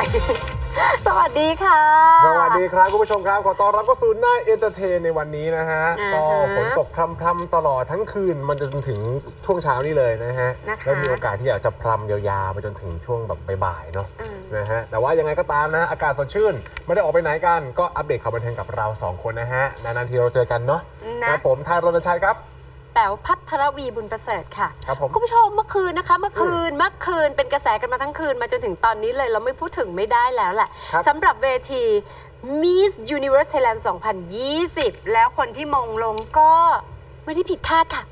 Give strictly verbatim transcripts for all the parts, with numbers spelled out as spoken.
สวัสดีค่ะสวัสดีครับคุณผู้ชมครับขอต้อนรับเข้าสู่หน้าเอนเตอร์เทนในวันนี้นะฮะก็ฝนตกพรำๆตลอดทั้งคืนมันจะจนถึงช่วงเช้านี่เลยนะฮะแล้วมีโอกาสที่อยากจะพรำยาวๆไปจนถึงช่วงแบบบ่ายๆเนาะนะฮะแต่ว่ายังไงก็ตามนะอากาศสดชื่นไม่ได้ออกไปไหนกันก็อัปเดตข่าวบันเทิงกับเราสองคนนะฮะนานๆทีเราเจอกันเนาะนะผมไทยรณชัยครับแป๋วพัทรวีบุญประเสริฐค่ะครับผมคุณผู้ชมเมื่อคืนนะคะเมื่อคืนเมื่อคืนเป็นกระแสกันมาทั้งคืนมาจนถึงตอนนี้เลยเราไม่พูดถึงไม่ได้แล้วแหละสำหรับเวที Miss Universe Thailand สองพันยี่สิบแล้วคนที่มงลงก็ไม่ได้ผิดคาดค่ะ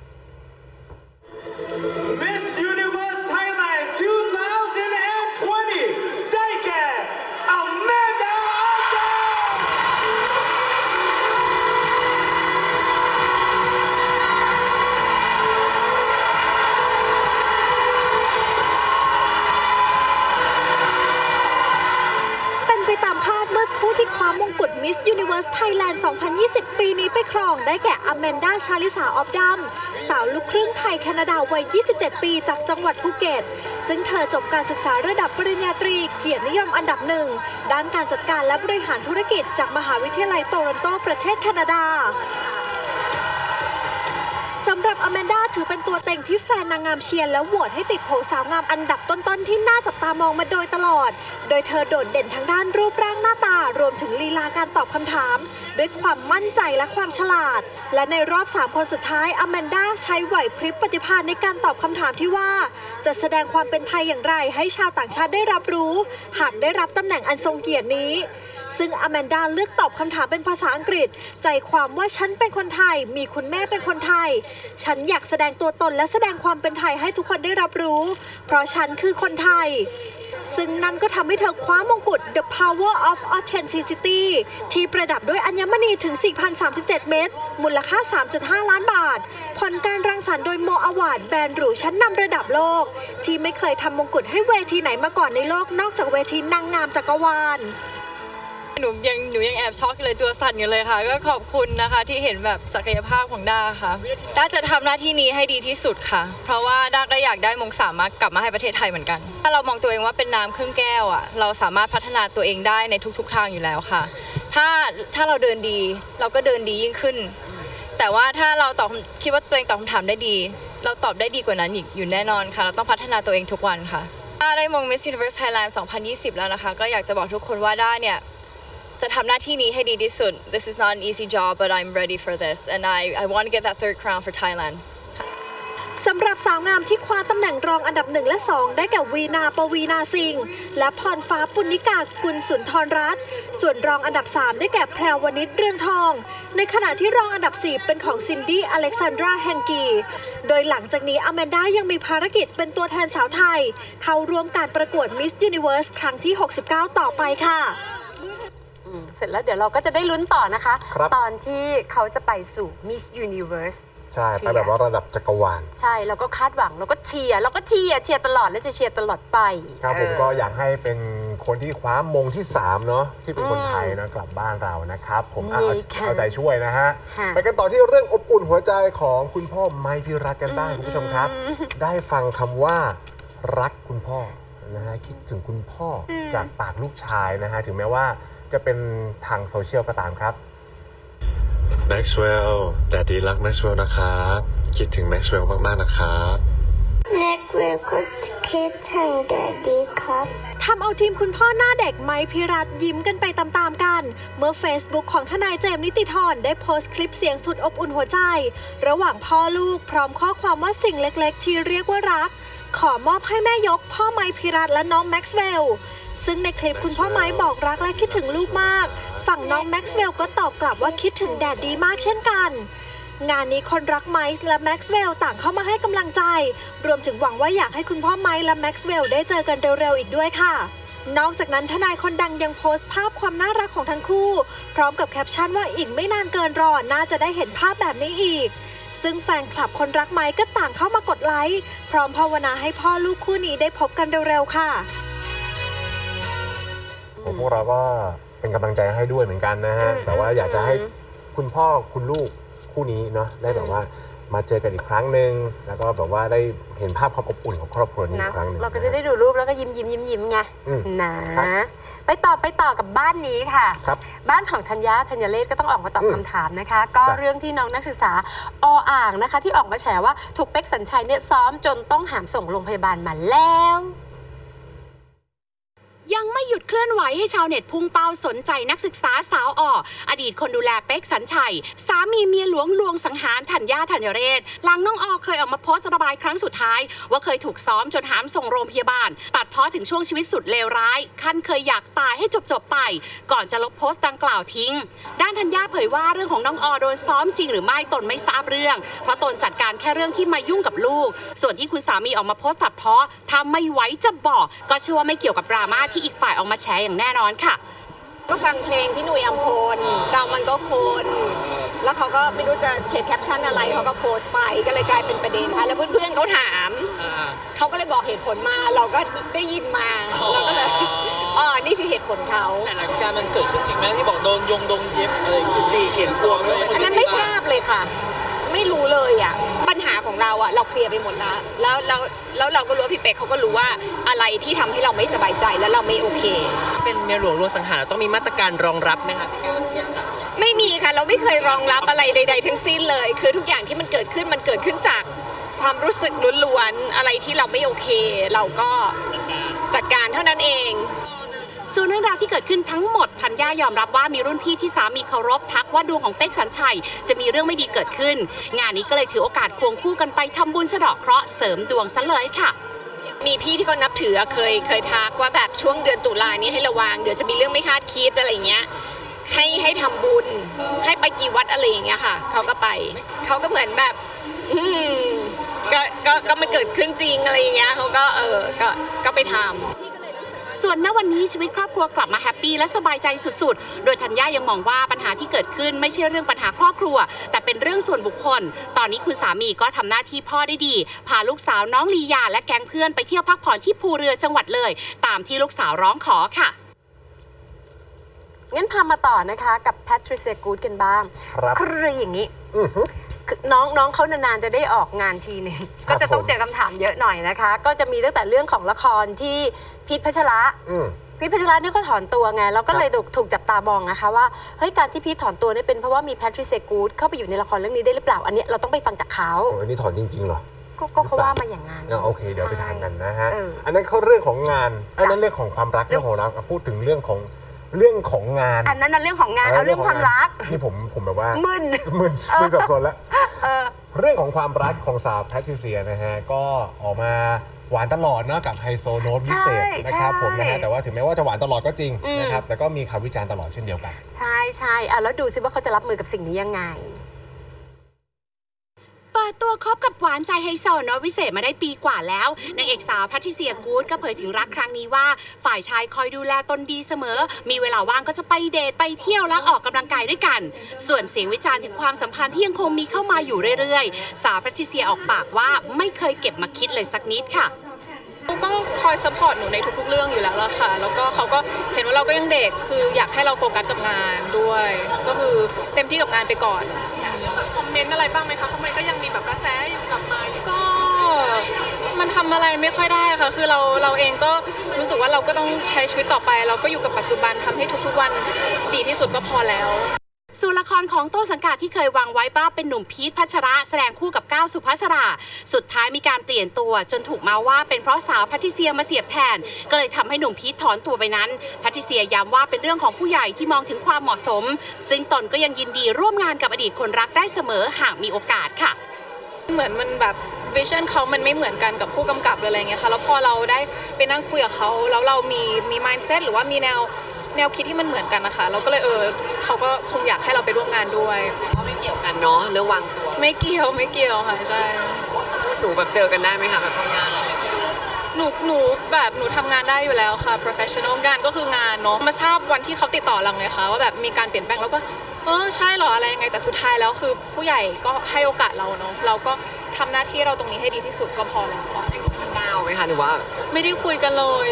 Miss Universe Thailand สองพันยี่สิบได้แก่ Amanda ไปตามคาดเมื่อผู้ที่คว้ามงกุฎ Miss Universe Thailand สองพันยี่สิบ ปีนี้ไปครองได้แก่อแมนดา ชาลิสา ออฟดัมสาวลูกครึ่งไทยแคนาดาวัย ยี่สิบเจ็ด ปีจากจังหวัดภูเก็ตซึ่งเธอจบการศึกษาระดับปริญญาตรีเกียรตินิยมอันดับหนึ่งด้านการจัดการและบริหารธุรกิจจากมหาวิทยาลัยโตรอนโตประเทศแคนาดาสำหรับอแมนดาถือเป็นตัวเต็งที่แฟนนางงามเชียร์และโหวตให้ติดโผสาวงามอันดับต้นๆที่น่าจับตามองมาโดยตลอดโดยเธอโดดเด่นทางด้านรูปร่างหน้าตารวมถึงลีลาการตอบคำถามด้วยความมั่นใจและความฉลาดและในรอบสามคนสุดท้ายอแมนดาใช้ไหวพริบปฏิภาณในการตอบคำถามที่ว่าจะแสดงความเป็นไทยอย่างไรให้ชาวต่างชาติได้รับรู้หากได้รับตำแหน่งอันทรงเกียรตินี้ซึ่งอแมนดาเลือกตอบคำถามเป็นภาษาอังกฤษใจความว่าฉันเป็นคนไทยมีคุณแม่เป็นคนไทยฉันอยากแสดงตัวตนและแสดงความเป็นไทยให้ทุกคนได้รับรู้เพราะฉันคือคนไทยซึ่งนั่นก็ทำให้เธอคว้ามงกุฎ The Power of Authenticity ที่ประดับด้วยอัญมณีถึง สี่พันสามสิบเจ็ด เม็ดมูลค่า สามจุดห้า ล้านบาทผลการรังสรรค์โดยโมอวาร์ดแบรนด์หรูชั้นนำระดับโลกที่ไม่เคยทำมงกุฎให้เวทีไหนมาก่อนในโลกนอกจากเวทีนางงามจักรวาลหนูยังหนูยังแอบช็อกเลยตัวสั่นอยู่เลยค่ะก็ขอบคุณนะคะที่เห็นแบบศักยภาพของด้าค่ะด้าจะทำหน้าที่นี้ให้ดีที่สุดค่ะเพราะว่าด้าก็อยากได้มงสามารถกลับมาให้ประเทศไทยเหมือนกันถ้าเรามองตัวเองว่าเป็นน้ำครึ่งแก้วอ่ะเราสามารถพัฒนาตัวเองได้ในทุกๆทางอยู่แล้วค่ะถ้าถ้าเราเดินดีเราก็เดินดียิ่งขึ้นแต่ว่าถ้าเราตอบคิดว่าตัวเองตอบคำถามได้ดีเราตอบได้ดีกว่านั้นอีกอยู่แน่นอนค่ะเราต้องพัฒนาตัวเองทุกวันค่ะด้าได้มง Miss Universe Thailand สองพันยี่สิบแล้วนะคะก็อยากจะบอกทุกคนว่าด้าเนี่ยจะทำหน้าที่นี้ให้ดีที่สุด This is not an easy job but I'm ready for this and I I want to get that third crown for Thailand สำหรับสาวงามที่คว้าตำแหน่งรองอันดับหนึ่งและสองได้แก่วีนาปวีนาสิงห์และพรฟ้าปุณณิกากุลสุนทรรัตน์ส่วนรองอันดับสามได้แก่แพรวณิชเรืองทองในขณะที่รองอันดับสี่เป็นของซินดี้อเล็กซานดราแฮงกีโดยหลังจากนี้อแมนดายังมีภารกิจเป็นตัวแทนสาวไทยเข้าร่วมการประกวด Miss Universe ครั้งที่หกสิบเก้าต่อไปค่ะเสร็จแล้วเดี๋ยวเราก็จะได้ลุ้นต่อนะคะตอนที่เขาจะไปสู่ Miss Universe ใช่ไปแบบว่าระดับจักรวาลใช่เราก็คาดหวังเราก็เชียร์เราก็เชียร์เชียร์ตลอดและจะเชียร์ตลอดไปครับผมก็อยากให้เป็นคนที่คว้ามงที่สามเนาะที่เป็นคนไทยนะกลับบ้านเรานะครับผมเอาเอาใจช่วยนะฮะไปกันต่อที่เรื่องอบอุ่นหัวใจของคุณพ่อไมค์พิรัตน์กันบ้างคุณผู้ชมครับได้ฟังคำว่ารักคุณพ่อนะฮะคิดถึงคุณพ่อจากปากลูกชายนะฮะถึงแม้ว่าจะเป็นทางโซเชียลก็ตามครับแม็กซ์เวลล์แดดดี้รักแม็กซ์เวลล์นะครับคิดถึงแม็กซ์เวลล์มากๆนะครับแม็กซ์เวลล์ก็คิดถึงแดดดี้ครับทำเอาทีมคุณพ่อหน้าเด็กไมค์พิรัตน์ยิ้มกันไปตามๆกันเมื่อ Facebook ของทนายเจมส์นิติธรได้โพสต์คลิปเสียงสุดอบอุ่นหัวใจระหว่างพ่อลูกพร้อมข้อความว่าสิ่งเล็กๆที่เรียกว่ารักขอมอบให้แม่ยกพ่อไมค์พิรัตน์และน้องแม็กซ์เวลล์ซึ่งในคลิปคุณพ่อไมค์บอกรักและคิดถึงลูกมากฝั่งน้องแม็กซ์เวลล์ก็ตอบกลับว่าคิดถึงแดดดีมากเช่นกันงานนี้คนรักไมค์และแม็กซ์เวลล์ต่างเข้ามาให้กำลังใจรวมถึงหวังว่าอยากให้คุณพ่อไมค์และแม็กซ์เวลล์ได้เจอกันเร็วๆอีกด้วยค่ะนอกจากนั้นทนายคนดังยังโพสต์ภาพความน่ารักของทั้งคู่พร้อมกับแคปชั่นว่าอีกไม่นานเกินรอน่าจะได้เห็นภาพแบบนี้อีกซึ่งแฟนคลับคนรักไมค์ก็ต่างเข้ามากดไลค์พร้อมภาวนาให้พ่อลูกคู่นี้ได้พบกันเร็วๆค่ะพวกเราก็เป็นกำลังใจให้ด้วยเหมือนกันนะฮะแต่ว่าอยากจะให้คุณพ่อคุณลูกคู่นี้เนาะได้แบบว่ามาเจอกันอีกครั้งหนึ่งแล้วก็แบบว่าได้เห็นภาพความอบอุ่นของครอบครัวนี้อีกครั้งหนึ่งเราก็จะได้ดูรูปแล้วก็ยิ้มยิ้มยิ้มยิ้มไงนะไปต่อไปต่อกับบ้านนี้ค่ะบ้านของธัญญาธัญเลศก็ต้องออกมาตอบคำถามนะคะก็เรื่องที่น้องนักศึกษาออ่างนะคะที่ออกมาแฉว่าถูกเป๊กสัญชัยเนี่ยซ้อมจนต้องหามส่งโรงพยาบาลมาแล้วยังไม่หยุดเคลื่อนไหวให้ชาวเน็ตพุ่งเป้าสนใจนักศึกษาสาวอ่ออดีตคนดูแลเป๊กสัญชัยสามีเมียหลวงลวงสังหารธัญญาธัญเรศหลังน้องออเคยออกมาโพสต์ระบายครั้งสุดท้ายว่าเคยถูกซ้อมจนหามส่งโรงพยาบาลตัดพ้อถึงช่วงชีวิตสุดเลวร้ายขั้นเคยอยากตายให้จบๆไปก่อนจะลบโพสต์ดังกล่าวทิ้งด้านธัญญาเผยว่าเรื่องของน้องออโดนซ้อมจริงหรือไม่ตนไม่ทราบเรื่องเพราะตนจัดการแค่เรื่องที่มายุ่งกับลูกส่วนที่คุณสามีออกมาโพสต์ตัดพ้อถ้าไม่ไหวจะบอกก็เชื่อว่าไม่เกี่ยวกับดราม่าที่อีกฝ่ายออกมาแฉอย่างแน่นอนค่ะก็ฟังเพลงพี่หนุ่ยอัมพลดาวมันก็โคนแล้วเขาก็ไม่รู้จะเขียนแคปชั่นอะไรเขาก็โพสต์ไปก็เลยกลายเป็นประเด็นค่ะแล้วเพื่อนๆเขาถามเขาก็เลยบอกเหตุผลมาเราก็ได้ยินมาเราก็เลยอ๋อนี่คือเหตุผลเขาแต่หลังจากมันเกิดขึ้นจริงไหมที่บอกโดนยงโดนเย็บอะไรสิบสี่เขียนซวงเลยอันนั้นไม่ทราบเลยค่ะไม่รู้เลยอ่ะปัญหาของเราอ่ะเราเคลียร์ไปหมดแล้วแล้วแล้วแล้วเราก็รู้ว่าพี่เป๊กเขาก็รู้ว่าอะไรที่ทำให้เราไม่สบายใจแล้วเราไม่โอเคเป็นเมียหลวงลวงสังหารต้องมีมาตรการรองรับไหมคะไม่มีค่ะเราไม่เคยรองรับอะไรใดๆทั้งสิ้นเลยคือทุกอย่างที่มันเกิดขึ้นมันเกิดขึ้นจากความรู้สึกล้วนๆอะไรที่เราไม่โอเคเราก็จัดการเท่านั้นเองส่วนเรื่องราวที่เกิดขึ้นทั้งหมดธัญญายอมรับว่ามีรุ่นพี่ที่สามีเคารพทักว่าดวงของเป๊กสัญชัยจะมีเรื่องไม่ดีเกิดขึ้นงานนี้ก็เลยถือโอกาสควงคู่กันไปทำบุญสะเดาะเคราะห์เสริมดวงซะเลยค่ะมีพี่ที่เขานับถือเคยเคยทักว่าแบบช่วงเดือนตุลานี้ให้ระวังเดี๋ยวจะมีเรื่องไม่คาดคิดอะไรเงี้ยให้ให้ทำบุญให้ไปกี่วัดอะไรอย่างเงี้ยค่ะเขาก็ไปเขาก็เหมือนแบบอืมก็ก็ก็มันเกิดขึ้นจริงอะไรอย่างเงี้ยเขาก็เออก็ก็ไปทำส่วนณวันนี้ชีวิตครอบครัวกลับมาแฮปปี้และสบายใจสุดๆโดยธัญญายังมองว่าปัญหาที่เกิดขึ้นไม่ใช่เรื่องปัญหาครอบครัวแต่เป็นเรื่องส่วนบุคคลตอนนี้คุณสามีก็ทำหน้าที่พ่อได้ดีพาลูกสาวน้องลียาและแก๊งเพื่อนไปเที่ยวพักผ่อนที่ภูเรือจังหวัดเลยตามที่ลูกสาวร้องขอค่ะงั้นพามาต่อนะคะกับแพทริเซียกูดกันบ้างคืออย่างนี้น้องน้องเขานานๆจะได้ออกงานทีนึงก็จะต้องเจอคำถามเยอะหน่อยนะคะก็จะมีตั้งแต่เรื่องของละครที่พีทพัชระพีทพัชระเนี่ยเขาถอนตัวไงแล้วก็เลยถูกจับตามองนะคะว่าเฮ้ยการที่พีทถอนตัวนี่เป็นเพราะว่ามีแพทริเซียกูดเข้าไปอยู่ในละครเรื่องนี้ได้หรือเปล่าอันนี้เราต้องไปฟังจากเขาโอ้ยนี่ถอนจริงๆเหรอก็เขาว่ามาอย่างนั้นโอเคเดี๋ยวไปถามกันนะฮะอันนั้นเขาเรื่องของงานอันนั้นเรื่องของความรักเรื่องของรักพูดถึงเรื่องของเรื่องของงานอันนั้นนั่นเรื่องของงานเอาเรื่องความรักนี่ผมผมแบบว่ามึนมึนมึนสับสนแล้วเรื่องของความรักของสาวแพทริเซียนะฮะก็ออกมาหวานตลอดเนาะกับไฮโซโน้ตวิเศษนะครับผมนะฮะแต่ว่าถึงแม้ว่าจะหวานตลอดก็จริงนะครับแต่ก็มีคำวิจารณ์ตลอดเช่นเดียวกันใช่ใช่อ่ะแล้วดูซิว่าเขาจะรับมือกับสิ่งนี้ยังไงเปิดตัวคบกับหวานใจไฮโซโน้ตวิเศษมาได้ปีกว่าแล้วนางเอกสาวแพทริเซียกูดก็เผยถึงรักครั้งนี้ว่าฝ่ายชายคอยดูแลตนดีเสมอมีเวลาว่างก็จะไปเดทไปเที่ยวและออกกำลังกายด้วยกันส่วนเสียงวิจารณ์ถึงความสัมพันธ์ที่ยังคงมีเข้ามาอยู่เรื่อยๆสาวแพทริเซียออกปากว่าไม่เคยเก็บมาคิดเลยสักนิดค่ะก็คอยซัพพอร์ตหนูในทุกๆเรื่องอยู่แล้วล่ะค่ะแล้วก็เขาก็เห็นว่าเราก็ยังเด็กคืออยากให้เราโฟกัสกับงานด้วยก็คือเต็มที่กับงานไปก่อนคอมเมนต์อะไรบ้างไหมคะเพราะมันก็ยังมีแบบกระแสอยู่กลับมาก็มันทำอะไรไม่ค่อยได้ค่ะคือเราเราเองก็รู้สึกว่าเราก็ต้องใช้ชีวิตต่อไปเราก็อยู่กับปัจจุบันทำให้ทุกๆวันดีที่สุดก็พอแล้วส่วนละครของต้นสังกัดที่เคยวางไว้ว่าเป็นหนุ่มพีทพัชระแสดงคู่กับก้าวสุภัสราสุดท้ายมีการเปลี่ยนตัวจนถูกมาว่าเป็นเพราะสาวแพทริเซียมาเสียบแทนก็เลยทำให้หนุ่มพีทถอนตัวไปนั้นแพทริเซียย้ำว่าเป็นเรื่องของผู้ใหญ่ที่มองถึงความเหมาะสมซึ่งตนก็ยังยินดีร่วมงานกับอดีตคนรักได้เสมอหากมีโอกาสค่ะเหมือนมันแบบวิชั่นเขามันไม่เหมือนกันกับผู้กำกับอะไรเงี้ยค่ะแล้วพอเราได้ไปนั่งคุยกับเขาแล้วเรามีมี mindset หรือว่ามีแนวแนวคิดที่มันเหมือนกันนะคะเราก็เลยเออเขาก็คงอยากให้เราไปร่วมงานด้วยไม่เกี่ยวกันเนาะเรื่องวางตัวไม่เกี่ยวไม่เกี่ยวค่ะใช่หนูแบบเจอกันได้ไหมคะแบบทำงานหนูหนูแบบหนูทำงานได้อยู่แล้วค่ะ professional งานก็คืองานเนาะมาทราบวันที่เขาติดต่อเราไงคะว่าแบบมีการเปลี่ยนแปลงแล้วก็เออใช่หรออะไรยังไงแต่สุดท้ายแล้วคือผู้ใหญ่ก็ให้โอกาสเราเนาะเราก็ทำหน้าที่เราตรงนี้ให้ดีที่สุดก็พอแล้วได้คุยกันไหมคะหรือว่าไม่ได้คุยกันเลย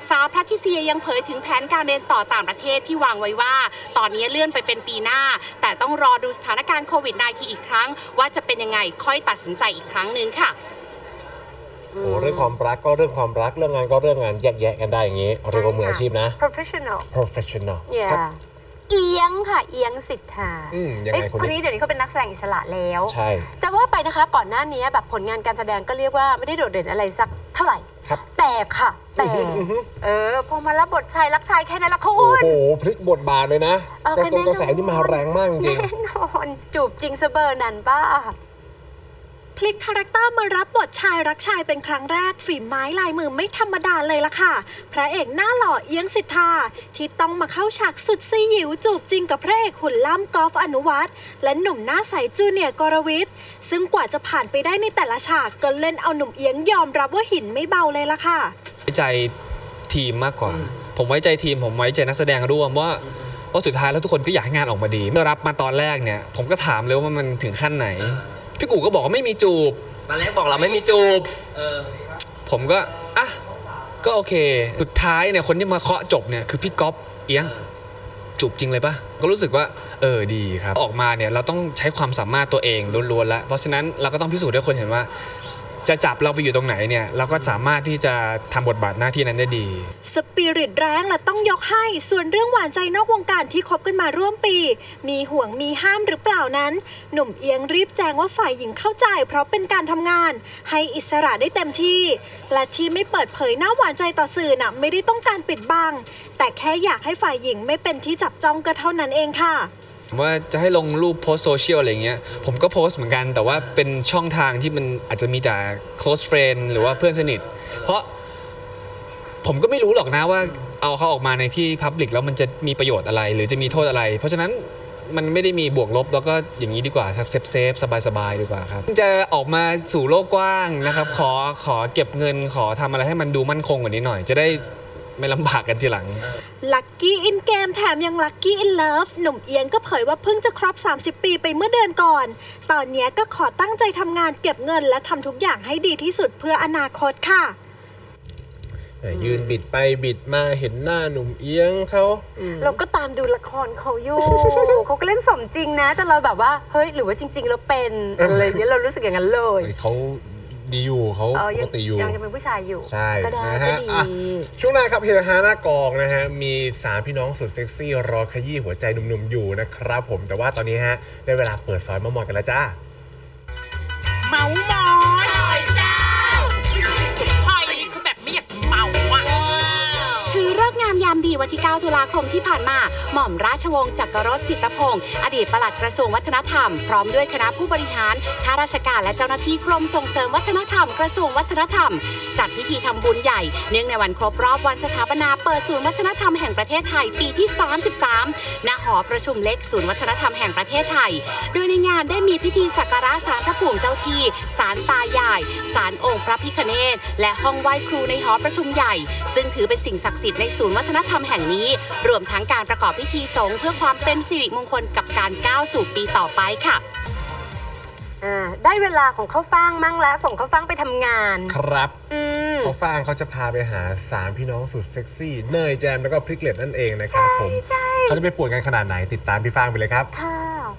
สาวแพทริเซียยังเผยถึงแผนการเรียนต่อต่างประเทศที่วางไว้ว่าตอนนี้เลื่อนไปเป็นปีหน้าแต่ต้องรอดูสถานการณ์โควิด สิบเก้า อีกครั้งว่าจะเป็นยังไงค่อยตัดสินใจอีกครั้งหนึ่งค่ะโอ้เรื่องความรักก็เรื่องความรักเรื่องงานก็เรื่องงานแยกแยะกันได้อย่างนี้เรียกว่ามืออาชีพนะ professional professional ครับเอียงค่ะเอียงสิทธายังไงคนนี้คนนี้เดี๋ยวนี้เขาเป็นนักแสดงอิสระแล้วใช่จะว่าไปนะคะก่อนหน้านี้แบบผลงานการแสดงก็เรียกว่าไม่ได้โดดเด่นอะไรสักเท่าไหร่แต่ค่ะแต่เออพอมารับบทชายรักชายแค่นั้นละคุณโอ้โหพลิกบทบาทเลยนะกระทรวงกระแสนี่มาแรงมากจริงแน่นอนจูบจริงเสเบอร์นันป้าพลิกคาแรคเตอร์มารับบทชายรักชายเป็นครั้งแรกฝีไม้ลายมือไม่ธรรมดาเลยล่ะค่ะพระเอกหน้าหล่อเอียงสิทธาที่ต้องมาเข้าฉากสุดซีหิวจูบจริงกับพระเอกหุ่นล่ำกอล์ฟอนุวัฒน์และหนุ่มหน้าใสจูเนียร์กรวิทย์ซึ่งกว่าจะผ่านไปได้ในแต่ละฉากก็เล่นเอาหนุ่มเอียงยอมรับว่าหินไม่เบาเลยล่ะค่ะไว้ใจทีมมากกว่าผมไว้ใจทีมผมไว้ใจนักแสดงร่วมว่าว่าสุดท้ายแล้วทุกคนก็อยากให้งานออกมาดีเมื่อรับมาตอนแรกเนี่ยผมก็ถามเลยว่ามันถึงขั้นไหนพี่กูก็บอกว่าไม่มีจูบตอนแรกบอกเราไม่มีจูบผมก็อ่ะก็โอเคสุดท้ายเนี่ยคนที่มาเคาะจบเนี่ยคือพี่ก๊อฟเอียงจูบจริงเลยปะก็รู้สึกว่าเออดีครับออกมาเนี่ยเราต้องใช้ความสามารถตัวเองล้วนๆแล้วเพราะฉะนั้นเราก็ต้องพิสูจน์ให้คนเห็นว่าจะจับเราไปอยู่ตรงไหนเนี่ยเราก็สามารถที่จะทำบทบาทหน้าที่นั้นได้ดีสปิริตแรงและต้องยกให้ส่วนเรื่องหวานใจนอกวงการที่คบกันมาร่วมปีมีห่วงมีห้ามหรือเปล่านั้นหนุ่มเอียงรีบแจ้งว่าฝ่ายหญิงเข้าใจเพราะเป็นการทำงานให้อิสระได้เต็มที่และที่ไม่เปิดเผยหน้าหวานใจต่อสื่อน่ะไม่ได้ต้องการปิดบังแต่แค่อยากให้ฝ่ายหญิงไม่เป็นที่จับจ้องก็เท่านั้นเองค่ะว่าจะให้ลงรูปโพสโซเชียลอะไรเงี้ยผมก็โพสเหมือนกันแต่ว่าเป็นช่องทางที่มันอาจจะมีแต่ close friend หรือว่าเพื่อนสนิทเพราะผมก็ไม่รู้หรอกนะว่าเอาเขาออกมาในที่ public แล้วมันจะมีประโยชน์อะไรหรือจะมีโทษอะไรเพราะฉะนั้นมันไม่ได้มีบวกลบแล้วก็อย่างนี้ดีกว่าเซฟเซฟสบายสบายดีกว่าครับจะออกมาสู่โลกกว้างนะครับขอขอเก็บเงินขอทำอะไรให้มันดูมั่นคงกว่านี้หน่อยจะได้ไม่ลำบากกันทีหลังลัคกี้อินเกมแถมยังลัคกี้อินเลิฟหนุ่มเอียงก็เผยว่าเพิ่งจะครบสามสิบปีไปเมื่อเดือนก่อนตอนนี้ก็ขอตั้งใจทำงานเก็บเงินและทำทุกอย่างให้ดีที่สุดเพื่ออนาคตค่ะยืนบิดไปบิดมาเห็นหน้าหนุ่มเอียงเขาเราก็ตามดูละครเขาอยู่เขาก็เล่นสมจริงนะจนเราแบบว่าเฮ้ยหรือว่าจริงๆแล้วเป็นอะไรเงี้ยเรารู้สึกอย่างนั้นเลยเขาดีอยู่เขาปกติอยู่ยังเป็นผู้ชายอยู่ใช่นะฮะช่วงหน้าครับเฮฮาหน้ากองนะฮะมีสามพี่น้องสุดเซ็กซี่รอขยี้หัวใจหนุ่มๆอยู่นะครับผมแต่ว่าตอนนี้ฮะได้เวลาเปิดซอยมะม่วงกันแล้วจ้าเมามอยหอยเจ้าหอยคือแบบไม่อยากเมาอ่ะถือเลิกษ์งามยามดีวันที่เก้าตุลาคมที่ผ่านมาหม่อมราชวงศ์จักรรสจิตพงศ์อดีตปลัดกระทรวงวัฒนธรรมพร้อมด้วยคณะผู้บริหารข้าราชการและเจ้าหน้าที่กรมส่งเสริมวัฒนธรรมกระทรวงวัฒนธรรมจัดพิธีทำบุญใหญ่เนื่องในวันครบรอบวันสถาปนาเปิดศูนย์วัฒนธรรมแห่งประเทศไทยปีที่สามสิบสามณหอประชุมเล็กศูนย์วัฒนธรรมแห่งประเทศไทยโดยในงานได้มีพิธีสักการะศาลพระภูมิเจ้าที่ศาลตายายศาลองค์พระพิฆเนศและห้องไหว้ครูในหอประชุมใหญ่ซึ่งถือเป็นสิ่งศักดิ์สิทธิ์ในศูนย์วัฒนธรรมแห่งนี้รวมทั้งการประกอบพิธีสงฆ์เพื่อความเป็นสิริมงคลกับการก้าวสู่ปีต่อไปค่ะได้เวลาของข้าวฟ่างมั่งแล้วส่งข้าวฟ่างไปทำงานครับข้าวฟ่างเขาจะพาไปหาสามพี่น้องสุดเซ็กซี่เนยแจมแล้วก็พริกเล็ดนั่นเองนะครับผมเขาจะไปป่วนกันขนาดไหนติดตามพี่ฟ่างไปเลยครับค่ะ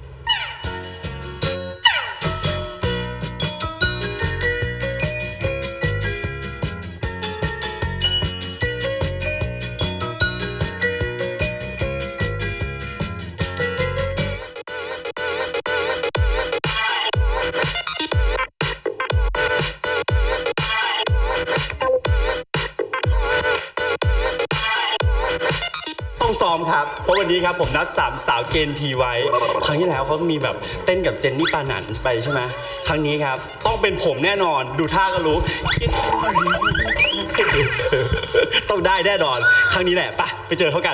ซ้อมครับเพราะวันนี้ครับผมนัดสามสาวเจนพีไว้ครั้งที่แล้วเขามีแบบเต้นกับเจนนี่ปานันไปใช่ไหมครั้งนี้ครับต้องเป็นผมแน่นอนดูท่าก็รู้ต้องได้แน่นอนครั้งนี้แหละไปไปเจอเขากัน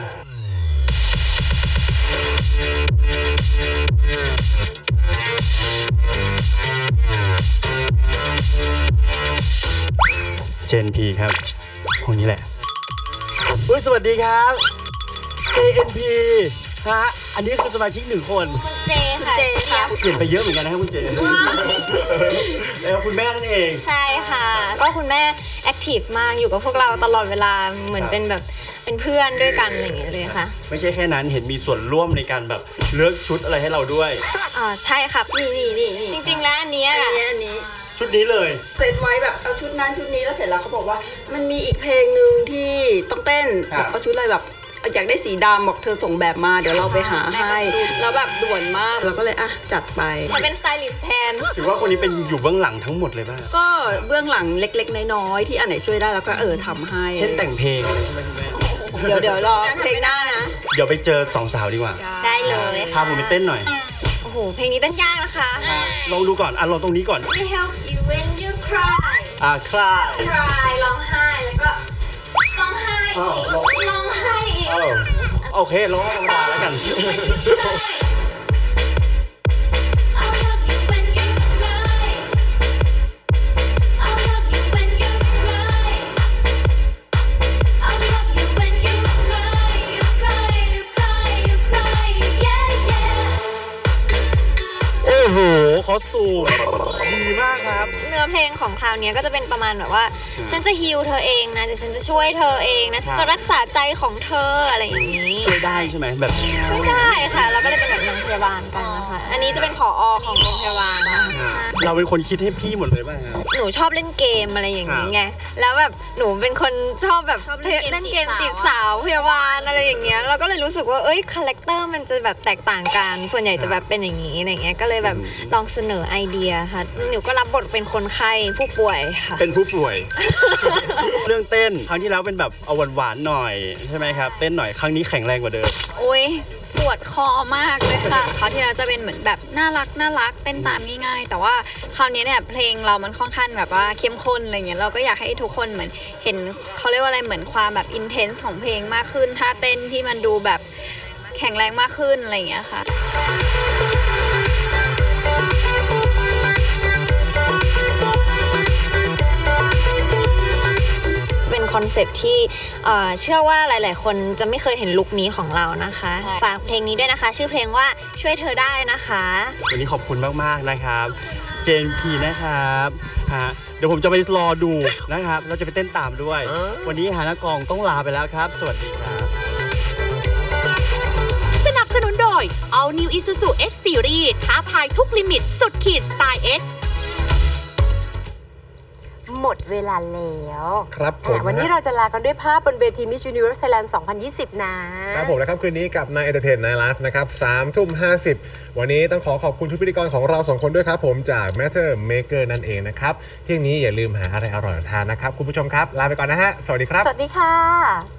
เจนพีครับคนนี้แหละอุ้ยสวัสดีครับ เอ เอ็น พี ฮะอันนี้คือสมาชิกหนึ่งคนเจค่ะเจค่ะเปลี่ยนไปเยอะเหมือนกันนะครับคุณเจแล้วคุณแม่นั่นเองใช่ค่ะก็คุณแม่แอคทีฟมากอยู่กับพวกเราตลอดเวลาเหมือนเป็นแบบเป็นเพื่อนด้วยกันอะไรอย่างเงี้ยเลยค่ะไม่ใช่แค่นั้นเห็นมีส่วนร่วมในการแบบเลือกชุดอะไรให้เราด้วยอ่าใช่ค่ะนี่นี่นี่จริงๆแล้วอันนี้อันนี้อันนี้ชุดนี้เลยเซตไว้แบบเอาชุดนั้นชุดนี้แล้วเสร็จแล้วเขาบอกว่ามันมีอีกเพลงหนึ่งที่ต้องเต้นเอาชุดอะไรแบบอยากได้สีดำบอกเธอส่งแบบมาเดี๋ยวเราไปหาให้แล้วแบบด่วนมากเราก็เลยอ่ะจัดไปมันเป็นสไตลิสต์แทนถือว่าคนนี้เป็นอยู่เบื้องหลังทั้งหมดเลยป่ะก็เบื้องหลังเล็กๆน้อยๆที่อันไหนช่วยได้แล้วก็เออทำให้เช่นแต่งเพลงใช่ไหมคุณแม่เดี๋ยวเดี๋ยวรอเพลงหน้านะเดี๋ยวไปเจอสองสาวดีกว่าได้เลยพาผมไปเต้นหน่อยโอ้โหเพลงนี้เต้นยากนะคะลองดูก่อนอ่ะลองตรงนี้ก่อน We help you when you cry อ่ะ cry cry ร้องไห้แล้วก็ร้องไห้ร้องไห้อีกโอเคร้องธรรมดาแล้วกันโอ้โหคอสตูมดีมากครับเนื้อเพลงของคราวนี้ก็จะเป็นประมาณแบบว่าฉันจะฮีลเธอเองนะแต่ฉันจะช่วยเธอเองนะฉันจะรักษาใจของเธออะไรอย่างนี้ช่วยได้ใช่ไหมแบบช่วยได้ค่ะแล้วก็เลยเป็นแบบนางพยาบาลกันนะคะอันนี้จะเป็นผอ.ของโรงพยาบาลเราเป็นคนคิดให้พี่หมดเลยป่ะครับหนูชอบเล่นเกมอะไรอย่างนี้ไงแล้วแบบหนูเป็นคนชอบแบบเล่นเกมจีบสาวพยาบาลอะไรอย่างเงี้ยเราก็เลยรู้สึกว่าเอ้ยคาแรคเตอร์มันจะแบบแตกต่างกันส่วนใหญ่จะแบบเป็นอย่างนี้อะไรเงี้ยก็เลยแบบลองเสนอไอเดียค่ะหนูก็รับบทเป็นคนไข้ผู้ป่วยค่ะเป็นผู้ป่วย เรื่องเต้นครั้งที่แล้วเป็นแบบเอาหวานๆหน่อยใช่ไหมครับเต้นหน่อยครั้งนี้แข็งแรงกว่าเดิมโอ้ยปวดคอมากเลยค่ะคราวที่แล้วจะเป็นเหมือนแบบน่ารักน่ารักเต้นตามง่ายๆแต่ว่าคราวนี้เนี่ยเพลงเรามันค่อนข้างแบบว่าเข้มข้นอะไรเงี้ยเราก็อยากให้ทุกคนเหมือนเห็นเขาเรียกว่าอะไรเหมือนความแบบอินเทนส์ของเพลงมากขึ้นท่าเต้นที่มันดูแบบแข็งแรงมากขึ้นอะไรอย่างเงี้ยค่ะเป็นคอนเซปต์ที่เชื่อว่าหลายๆคนจะไม่เคยเห็นลุคนี้ของเรานะคะฝากเพลงนี้ด้วยนะคะชื่อเพลงว่าช่วยเธอได้นะคะวันนี้ขอบคุณมากๆนะครับเจนพีนะครับฮะเดี๋ยวผมจะไปรอดูนะครับเราจะไปเต้นตามด้วยวันนี้ฮานากองต้องลาไปแล้วครับสวัสดีครับสนับสนุนโดย All New Isuzu X Series ท้าทายทุกลิมิตสุดขีดสไตล์ X หมดเวลาแล้วครับผมวันนี้เราจะลากันด้วยภาพบนเวที Miss Universe Thailand สองพันยี่สิบนะครับผมและค่ำคืนนี้กับนายเอนเตอร์เทนนายไลฟ์นะครับสามทุ่มห้าสิบวันนี้ต้องขอขอบคุณชุดพิธีกรของเราสองคนด้วยครับผมจาก Matter Maker นั่นเองนะครับเที่ยงนี้อย่าลืมหาอะไรอร่อยทานนะครับคุณผู้ชมครับลาไปก่อนนะฮะสวัสดีครับสวัสดีค่ะ